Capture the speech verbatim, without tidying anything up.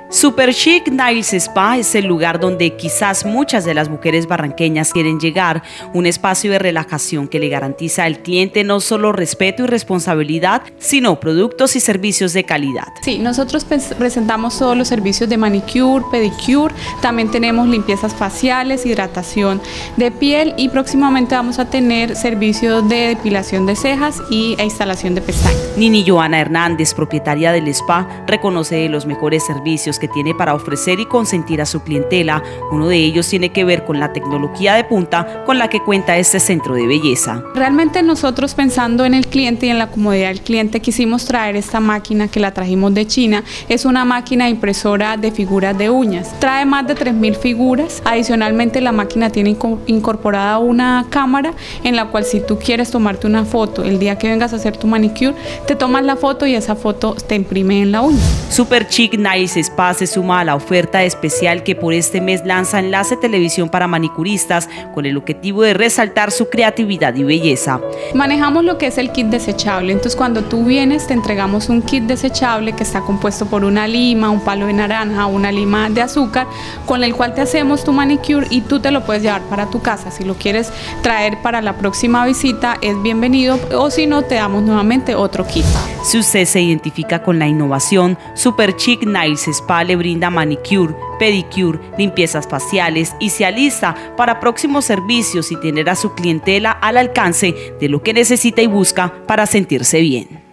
Super Chic Nails Spa es el lugar donde quizás muchas de las mujeres barranqueñas quieren llegar, un espacio de relajación que le garantiza al cliente no solo respeto y responsabilidad, sino productos y servicios de calidad. Sí, nosotros presentamos todos los servicios de manicure, pedicure, también tenemos limpiezas faciales, hidratación de piel y próximamente vamos a tener servicios de depilación de cejas y e instalación de pestañas. Nini Joana Hernández, propietaria del spa, reconoce de los mejores servicios que tiene para ofrecer y consentir a su clientela. Uno de ellos tiene que ver con la tecnología de punta con la que cuenta este centro de belleza. Realmente nosotros, pensando en el cliente y en la comodidad del cliente, quisimos traer esta máquina que la trajimos de China. Es una máquina impresora de figuras de uñas. Trae más de tres mil figuras. Adicionalmente, la máquina tiene incorporada una cámara en la cual, si tú quieres tomarte una foto el día que vengas a hacer tu manicure, te tomas la foto y esa foto te imprime en la uña. Super Chic Nails Spa se suma a la oferta especial que por este mes lanza Enlace Televisión para manicuristas con el objetivo de resaltar su creatividad y belleza. Manejamos lo que es el kit desechable, entonces cuando tú vienes te entregamos un kit desechable que está compuesto por una lima, un palo de naranja, una lima de azúcar, con el cual te hacemos tu manicure y tú te lo puedes llevar para tu casa. Si lo quieres traer para la próxima visita es bienvenido, o si no, te damos nuevamente otro kit. Si usted se identifica con la innovación, Super Chic Nails Spa le brinda manicure, pedicure, limpiezas faciales y se alista para próximos servicios y tener a su clientela al alcance de lo que necesita y busca para sentirse bien.